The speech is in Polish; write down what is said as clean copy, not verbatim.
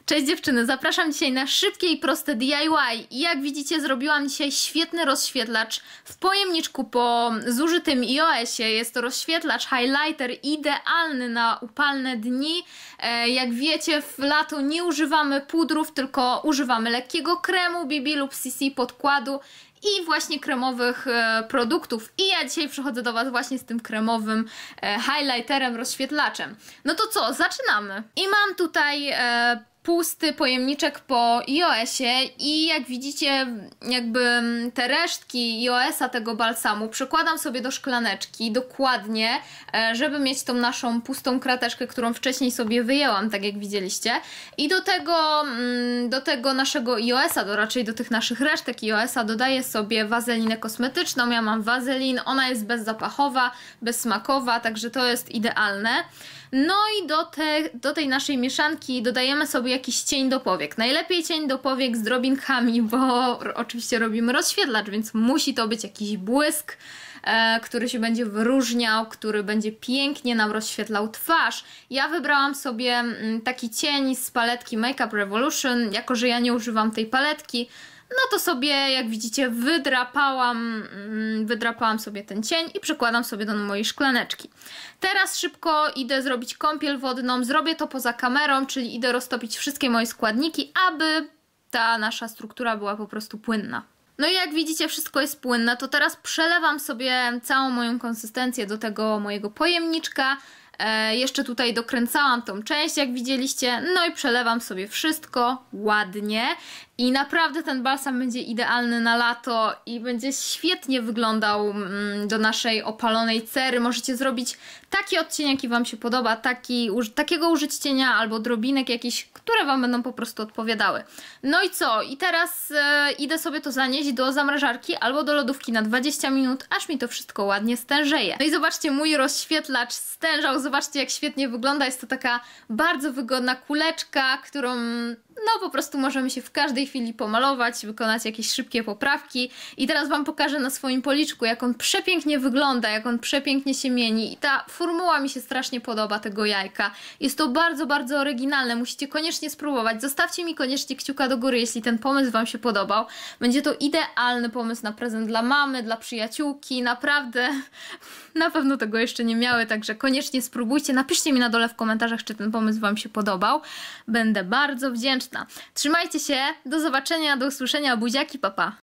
Cześć dziewczyny, zapraszam dzisiaj na szybkie i proste DIY. I jak widzicie, zrobiłam dzisiaj świetny rozświetlacz w pojemniczku po zużytym iOSie. Jest to rozświetlacz highlighter idealny na upalne dni. Jak wiecie, w lato nie używamy pudrów, tylko używamy lekkiego kremu BB lub CC podkładu i właśnie kremowych produktów. I ja dzisiaj przychodzę do Was właśnie z tym kremowym highlighterem, rozświetlaczem. No to co, zaczynamy. I mam tutaj pusty pojemniczek po iOSie i jak widzicie, jakby te resztki iOSa, tego balsamu, przekładam sobie do szklaneczki dokładnie, żeby mieć tą naszą pustą krateczkę, którą wcześniej sobie wyjęłam, tak jak widzieliście. I do tego naszego iOSa, raczej do tych naszych resztek iOSa dodaję sobie wazelinę kosmetyczną. Ja mam wazelin, ona jest bezzapachowa, bezsmakowa, także to jest idealne. No i do tej naszej mieszanki dodajemy sobie jakiś cień do powiek. Najlepiej cień do powiek z drobinkami, bo oczywiście robimy rozświetlacz, więc musi to być jakiś błysk, który się będzie wyróżniał, który będzie pięknie nam rozświetlał twarz. Ja wybrałam sobie taki cień z paletki Makeup Revolution, jako że ja nie używam tej paletki. No to sobie, jak widzicie, wydrapałam sobie ten cień i przykładam sobie do mojej szklaneczki. Teraz szybko idę zrobić kąpiel wodną, zrobię to poza kamerą, czyli idę roztopić wszystkie moje składniki, aby ta nasza struktura była po prostu płynna. No i jak widzicie, wszystko jest płynne, to teraz przelewam sobie całą moją konsystencję do tego mojego pojemniczka. Jeszcze tutaj dokręcałam tą część, jak widzieliście, no i przelewam sobie wszystko ładnie i naprawdę ten balsam będzie idealny na lato i będzie świetnie wyglądał do naszej opalonej cery. Możecie zrobić taki odcień, jaki Wam się podoba, takiego użyć cienia albo drobinek jakichś, które Wam będą po prostu odpowiadały. No i co? I teraz idę sobie to zanieść do zamrażarki albo do lodówki na 20 minut, aż mi to wszystko ładnie stężeje. No i zobaczcie, mój rozświetlacz stężał, zobaczcie jak świetnie wygląda. Jest to taka bardzo wygodna kuleczka, którą no po prostu możemy się w każdej chwili pomalować, wykonać jakieś szybkie poprawki. I teraz Wam pokażę na swoim policzku, jak on przepięknie wygląda, jak on przepięknie się mieni. I ta formuła mi się strasznie podoba tego jajka. Jest to bardzo, bardzo oryginalne. Musicie koniecznie spróbować. Zostawcie mi koniecznie kciuka do góry, jeśli ten pomysł Wam się podobał. Będzie to idealny pomysł na prezent dla mamy, dla przyjaciółki. Naprawdę, na pewno tego jeszcze nie miały, także koniecznie spróbujcie. Napiszcie mi na dole w komentarzach, czy ten pomysł Wam się podobał. Będę bardzo wdzięczna. Trzymajcie się, do zobaczenia, do usłyszenia, buziaki, pa pa!